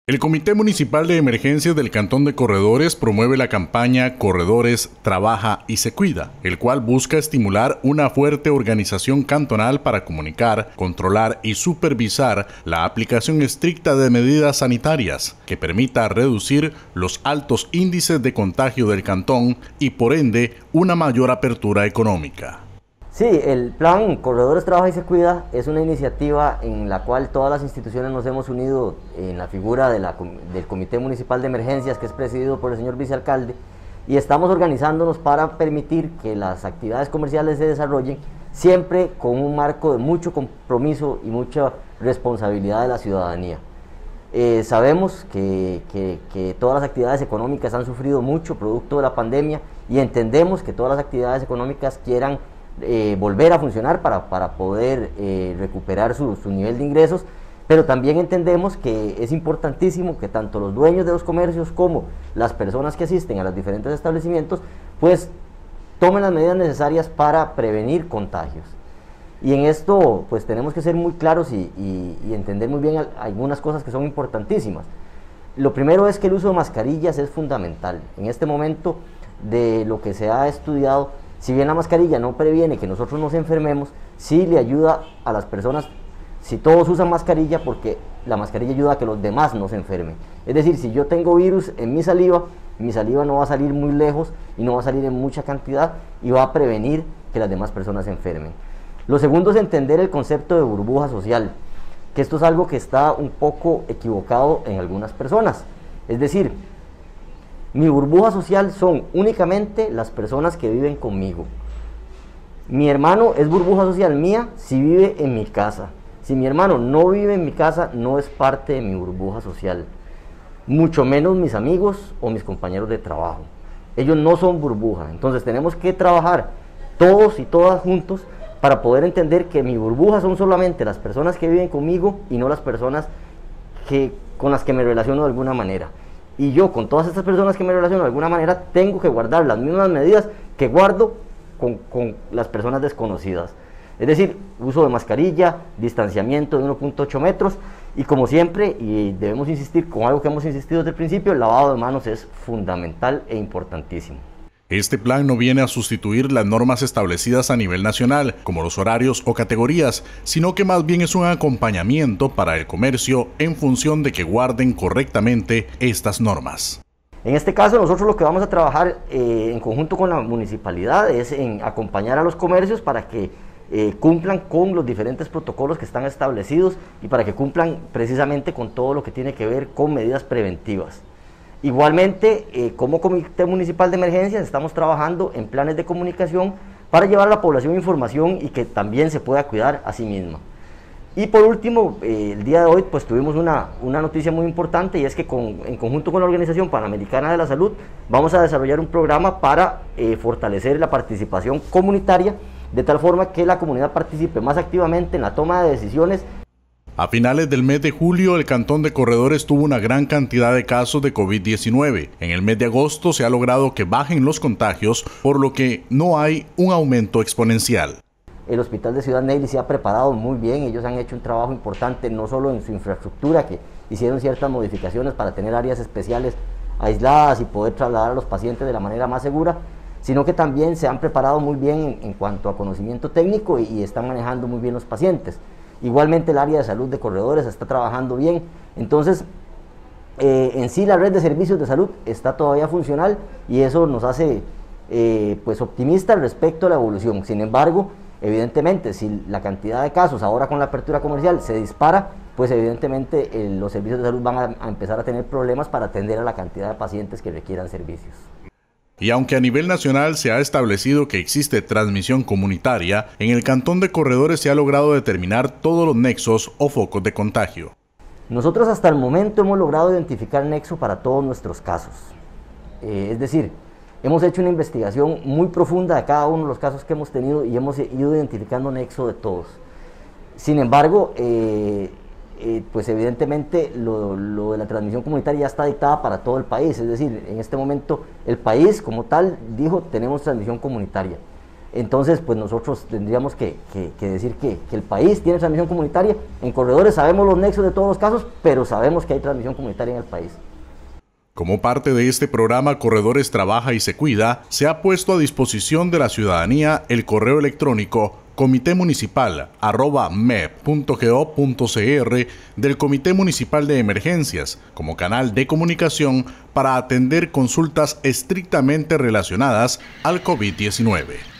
El Comité Municipal de Emergencias del Cantón de Corredores promueve la campaña Corredores Trabaja y se Cuida, el cual busca estimular una fuerte organización cantonal para comunicar, controlar y supervisar la aplicación estricta de medidas sanitarias que permita reducir los altos índices de contagio del cantón y por ende una mayor apertura económica. Sí, el plan Corredores Trabaja y se Cuida es una iniciativa en la cual todas las instituciones nos hemos unido en la figura del Comité Municipal de Emergencias, que es presidido por el señor vicealcalde, y estamos organizándonos para permitir que las actividades comerciales se desarrollen siempre con un marco de mucho compromiso y mucha responsabilidad de la ciudadanía. Sabemos que todas las actividades económicas han sufrido mucho producto de la pandemia y entendemos que todas las actividades económicas quieran volver a funcionar para poder recuperar su nivel de ingresos, pero también entendemos que es importantísimo que tanto los dueños de los comercios como las personas que asisten a los diferentes establecimientos pues tomen las medidas necesarias para prevenir contagios. Y en esto pues tenemos que ser muy claros y entender muy bien algunas cosas que son importantísimas. Lo primero es que el uso de mascarillas es fundamental. En este momento, de lo que se ha estudiado, si bien la mascarilla no previene que nosotros nos enfermemos, sí le ayuda a las personas, si todos usan mascarilla, porque la mascarilla ayuda a que los demás no se enfermen. Es decir, si yo tengo virus en mi saliva no va a salir muy lejos y no va a salir en mucha cantidad y va a prevenir que las demás personas se enfermen. Lo segundo es entender el concepto de burbuja social, que esto es algo que está un poco equivocado en algunas personas. Es decir, mi burbuja social son únicamente las personas que viven conmigo. Mi hermano es burbuja social mía si vive en mi casa. Si mi hermano no vive en mi casa, no es parte de mi burbuja social. Mucho menos mis amigos o mis compañeros de trabajo. Ellos no son burbuja. Entonces tenemos que trabajar todos y todas juntos para poder entender que mi burbuja son solamente las personas que viven conmigo y no las personas con las que me relaciono de alguna manera. Y yo con todas estas personas que me relaciono de alguna manera tengo que guardar las mismas medidas que guardo con las personas desconocidas. Es decir, uso de mascarilla, distanciamiento de 1.8 metros y como siempre, y debemos insistir con algo que hemos insistido desde el principio, el lavado de manos es fundamental e importantísimo. Este plan no viene a sustituir las normas establecidas a nivel nacional, como los horarios o categorías, sino que más bien es un acompañamiento para el comercio en función de que guarden correctamente estas normas. En este caso nosotros lo que vamos a trabajar en conjunto con la municipalidad es en acompañar a los comercios para que cumplan con los diferentes protocolos que están establecidos y para que cumplan precisamente con todo lo que tiene que ver con medidas preventivas. Igualmente, como Comité Municipal de Emergencias estamos trabajando en planes de comunicación para llevar a la población información y que también se pueda cuidar a sí misma. Y por último, el día de hoy pues tuvimos una noticia muy importante y es que en conjunto con la Organización Panamericana de la Salud vamos a desarrollar un programa para fortalecer la participación comunitaria de tal forma que la comunidad participe más activamente en la toma de decisiones. A finales del mes de julio, el Cantón de Corredores tuvo una gran cantidad de casos de COVID-19. En el mes de agosto se ha logrado que bajen los contagios, por lo que no hay un aumento exponencial. El Hospital de Ciudad Neyli se ha preparado muy bien, ellos han hecho un trabajo importante, no solo en su infraestructura, que hicieron ciertas modificaciones para tener áreas especiales aisladas y poder trasladar a los pacientes de la manera más segura, sino que también se han preparado muy bien en cuanto a conocimiento técnico y están manejando muy bien los pacientes. Igualmente el área de salud de Corredores está trabajando bien, entonces en sí la red de servicios de salud está todavía funcional y eso nos hace pues optimistas respecto a la evolución. Sin embargo, evidentemente si la cantidad de casos ahora con la apertura comercial se dispara, pues evidentemente los servicios de salud van a empezar a tener problemas para atender a la cantidad de pacientes que requieran servicios. Y aunque a nivel nacional se ha establecido que existe transmisión comunitaria, en el Cantón de Corredores se ha logrado determinar todos los nexos o focos de contagio. Nosotros hasta el momento hemos logrado identificar nexo para todos nuestros casos. Es decir, hemos hecho una investigación muy profunda de cada uno de los casos que hemos tenido y hemos ido identificando nexo de todos. Sin embargo, pues evidentemente lo de la transmisión comunitaria ya está dictada para todo el país, es decir, en este momento el país como tal dijo tenemos transmisión comunitaria. Entonces, pues nosotros tendríamos que decir que el país tiene transmisión comunitaria. En corredores sabemos los nexos de todos los casos, pero sabemos que hay transmisión comunitaria en el país. Como parte de este programa Corredores Trabaja y se Cuida, se ha puesto a disposición de la ciudadanía el correo electrónico comitemunicipal@mep.go.cr del Comité Municipal de Emergencias como canal de comunicación para atender consultas estrictamente relacionadas al COVID-19.